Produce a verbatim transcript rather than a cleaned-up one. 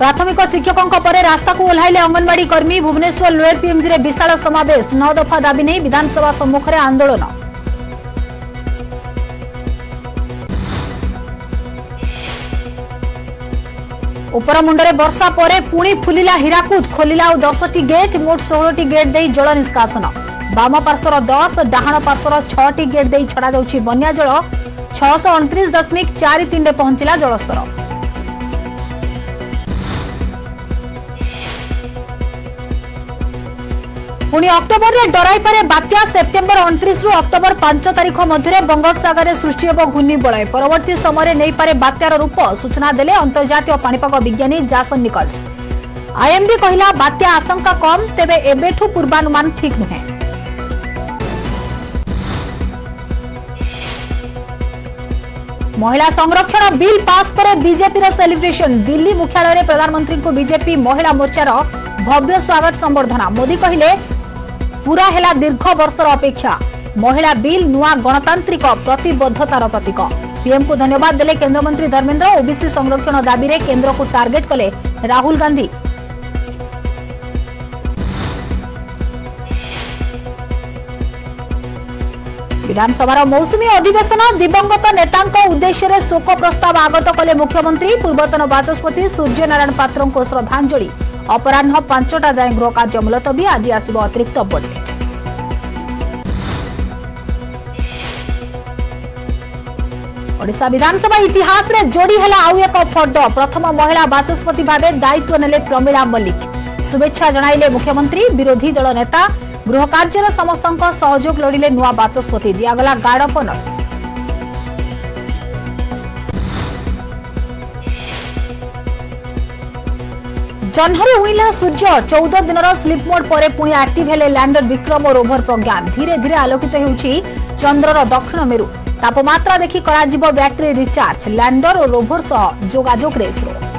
प्राथमिक शिक्षकों पर रास्ता को ओह्लाइले अंगनवाड़ी कर्मी। भुवनेश्वर लोयर पीएमजी रे विशाल समावेश। नौ दफा दाबी नहीं विधानसभा सम्मुख में आंदोलन। उपरमुंडे वर्षा पर पुणी फुलिला हीराकुद। खोलिला और दस टी गेट। मोट षोह टी गेट दे जल निष्कासन। बाम पार्श्वर दस डाहाण पार्श्वर छह टी गेट दे छड़ा जाउछि बन्या जल। छह सौ अणतीस दशमिक चार तीन पहुंचला जलस्तर। पुणी अक्टोबर रे डराई पारे बात्या। सेप्टेम्बर उनतीस रु अक्टोबर पांच तारीख मध्य बंगोपसागर में सृष्टि होब घूर्णिबलय। परवर्ती समय नहीं पारे बात्यार रूप सूचना देले अंतर्जातीय पाणीपाग विज्ञानी जासन निकल्स। आईएमडी कहिला बात्या आशंका कम, तेबे एबेठू पूर्वानुमान ठीक नुहे। महिला संरक्षण बिल पास पर बीजेपी रो सेलिब्रेशन। दिल्ली मुख्यालय में प्रधानमंत्री को बीजेपी महिला मोर्चार भव्य स्वागत संबर्धना। मोदी कहिले पूरा हेला दीर्घ वर्षर अपेक्षा। महिला बिल नुआ गणतांत्रिक प्रतिबद्धतार प्रतीक। पीएम को धन्यवाद देले केंद्रमंत्री धर्मेंद्र। ओबीसी संरक्षण दाबी रे केंद्र को टार्गेट कले राहुल गांधी। विधानसभा मौसुमी अधिवेशन। दिवंगत नेतांक उद्देश्य शोक प्रस्ताव आगत कले मुख्यमंत्री। पूर्वतन बाचस्पति सूर्य नारायण पात्र को श्रद्धांजलि। अपराह्न पांचटा जाए गृह कार्य मुलतवी। आज आसिब अतिरिक्त बजेट। ओडिशा विधानसभा इतिहास रे जोड़ी हेला आउ एक फर्द। प्रथम महिला बाचस्पति भावे दायित्व नेले प्रमिला मल्लिक। शुभेच्छा जणाइले मुख्यमंत्री। विरोधी दल नेता गृह कार्य समस्त सहयोग लोड़िले नुआ बाचस्पति। दियागला गार्ड ऑफ ऑनर। जह्नरे उइला सूर्य। चौदह दिन स्लीप मोड पर पुणी एक्टिव हेले लैंडर विक्रम और रोभर प्रज्ञान। धीरे धीरे आलोकित होउछि चंद्रर दक्षिण मेरु। तापमात्रा देखि कराजिबो बैटरी रिचार्ज। लैंडर और रोभर सह जोगाजोग रे इसरो।